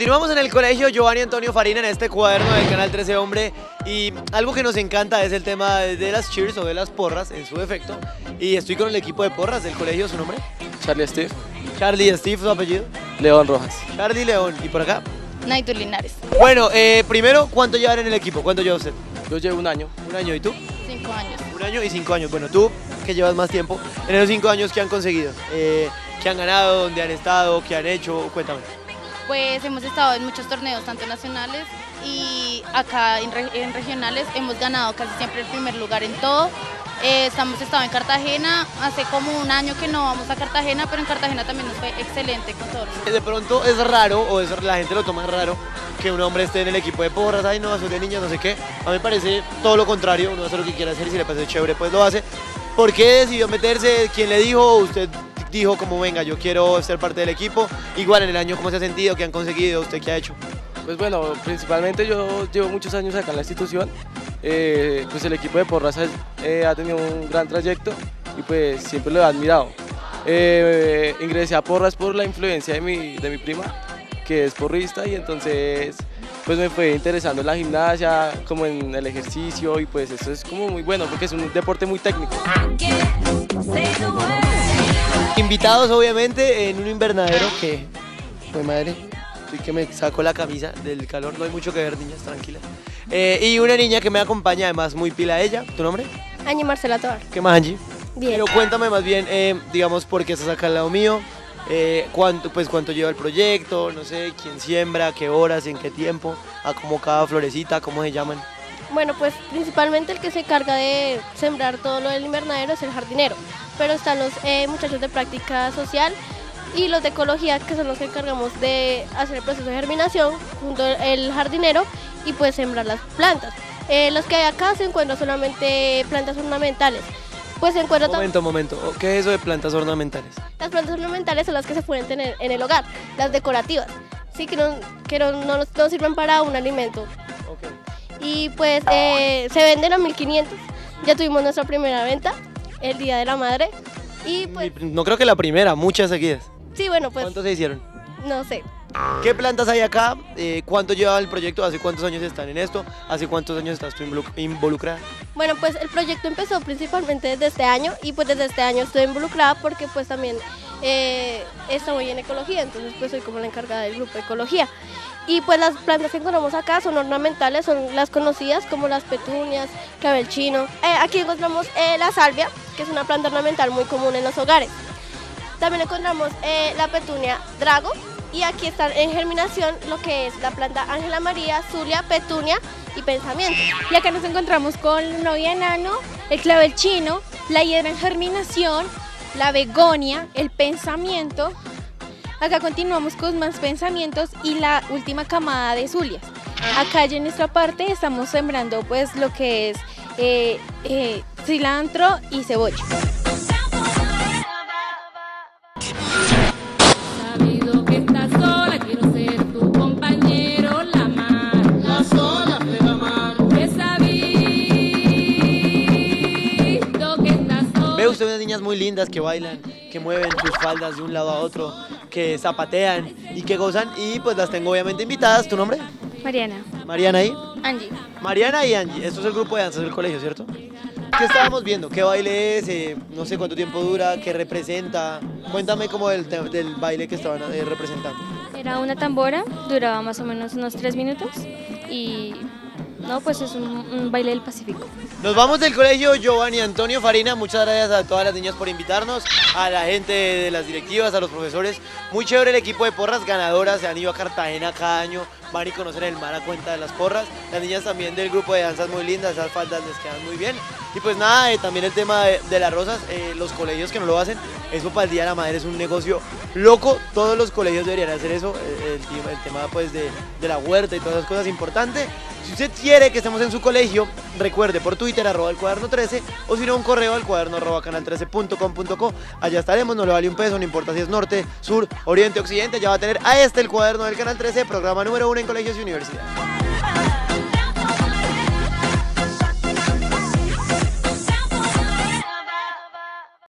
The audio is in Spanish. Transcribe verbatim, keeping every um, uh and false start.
Continuamos en el colegio Giovanni Antonio Farina en este cuaderno del Canal trece Hombre, y algo que nos encanta es el tema de las cheers o de las porras en su defecto, y estoy con el equipo de porras del colegio. ¿Su nombre? Charlie Steve. Charlie Steve. ¿Su apellido? León Rojas. Charlie León. ¿Y por acá? Naito Linares. Bueno, eh, primero, ¿cuánto llevan en el equipo? ¿Cuánto lleva usted? Yo llevo un año. ¿Un año? ¿Y tú? Cinco años. Un año y cinco años. Bueno, tú, que llevas más tiempo, en esos cinco años, ¿qué han conseguido? Eh, ¿Qué han ganado? ¿Dónde han estado? ¿Qué han hecho? Cuéntame. Pues hemos estado en muchos torneos, tanto nacionales y acá en, re en regionales. Hemos ganado casi siempre el primer lugar en todo. Eh, estamos estado en Cartagena, hace como un año que no vamos a Cartagena, pero en Cartagena también nos fue excelente con todos. De pronto es raro, o es, la gente lo toma raro, que un hombre esté en el equipo de porras. Ay, no, soy de niña, no sé qué. A mí me parece todo lo contrario. Uno hace lo que quiera hacer y si le parece chévere, pues lo hace. ¿Por qué decidió meterse? ¿Quién le dijo? ¿Usted dijo como venga, yo quiero ser parte del equipo? Igual en el año, ¿cómo se ha sentido? ¿Qué han conseguido? ¿Usted qué ha hecho? Pues bueno, principalmente yo llevo muchos años acá en la institución. Eh, pues el equipo de porras eh, ha tenido un gran trayecto y pues siempre lo he admirado. Eh, ingresé a porras por la influencia de mi, de mi prima, que es porrista, y entonces pues me fue interesando en la gimnasia, como en el ejercicio, y pues eso es como muy bueno porque es un deporte muy técnico. Invitados obviamente en un invernadero que, pues madre, estoy que me saco la camisa del calor, no hay mucho que ver, niñas, tranquilas. Eh, y una niña que me acompaña, además muy pila ella. ¿Tu nombre? Angie Marcela Tovar. ¿Qué más, Angie? Bien. Pero cuéntame más bien, eh, digamos, por qué estás acá al lado mío, eh, cuánto, pues, cuánto lleva el proyecto, no sé, quién siembra, qué horas, en qué tiempo, a cómo cada florecita, cómo se llaman. Bueno, pues principalmente el que se encarga de sembrar todo lo del invernadero es el jardinero, pero están los eh, muchachos de práctica social y los de ecología, que son los que encargamos de hacer el proceso de germinación junto al jardinero y pues sembrar las plantas. Eh, los que hay acá se encuentran solamente plantas ornamentales. Pues se encuentra Momento, momento, ¿qué es eso de plantas ornamentales? Las plantas ornamentales son las que se pueden tener en el hogar, las decorativas, sí, que no, que no, no, no sirven para un alimento. Okay. Y pues eh, se venden a mil quinientos, ya tuvimos nuestra primera venta el Día de la Madre y pues... No creo que la primera, muchas seguidas. Sí, bueno, pues... ¿Cuántos se hicieron? No sé. ¿Qué plantas hay acá? Eh, ¿Cuánto lleva el proyecto? ¿Hace cuántos años están en esto? ¿Hace cuántos años estás tú involucrada? Bueno, pues el proyecto empezó principalmente desde este año y pues desde este año estoy involucrada porque pues también eh, estoy en ecología, entonces pues soy como la encargada del grupo de ecología. Y pues las plantas que encontramos acá son ornamentales, son las conocidas como las petunias, clavel chino. Eh, aquí encontramos eh, la salvia, que es una planta ornamental muy común en los hogares. También encontramos eh, la petunia drago, y aquí están en germinación lo que es la planta Ángela María, Zulia, petunia y pensamiento. Y acá nos encontramos con el novia enano, el clavel chino, la hiedra en germinación, la begonia, el pensamiento. Acá continuamos con más pensamientos y la última camada de zulias. Acá ya en nuestra parte estamos sembrando pues lo que es eh, eh, cilantro y cebolla. Ve usted unas niñas muy lindas que bailan, que mueven sus faldas de un lado a otro, que zapatean y que gozan, y pues las tengo obviamente invitadas. ¿Tu nombre? Mariana. Mariana y Angie. Mariana y Angie. Esto es el grupo de danzas del colegio, ¿cierto? ¿Qué estábamos viendo? ¿Qué baile es? Eh, no sé cuánto tiempo dura, qué representa. Cuéntame como del, del baile que estaban eh, representando. Era una tambora, duraba más o menos unos tres minutos y no, pues es un, un baile del Pacífico. Nos vamos del colegio Giovanni Antonio Farina. Muchas gracias a todas las niñas por invitarnos, a la gente de las directivas, a los profesores. Muy chévere el equipo de porras ganadoras, se han ido a Cartagena cada año, van y conocen el mar a cuenta de las porras. Las niñas también del grupo de danzas muy lindas, esas faldas les quedan muy bien. Y pues nada, eh, también el tema de, de las rosas, eh, los colegios que no lo hacen, eso para el Día de la Madre es un negocio loco, todos los colegios deberían hacer eso, el, el, el tema pues de, de la huerta y todas esas cosas importantes. Si usted quiere que estemos en su colegio, recuerde por Twitter arroba el cuaderno trece, o si no un correo al cuaderno arroba canal trece punto com punto co. Allá estaremos, no le vale un peso, no importa si es norte, sur, oriente, occidente, ya va a tener a este el cuaderno del Canal trece, programa número uno en colegios y universidades.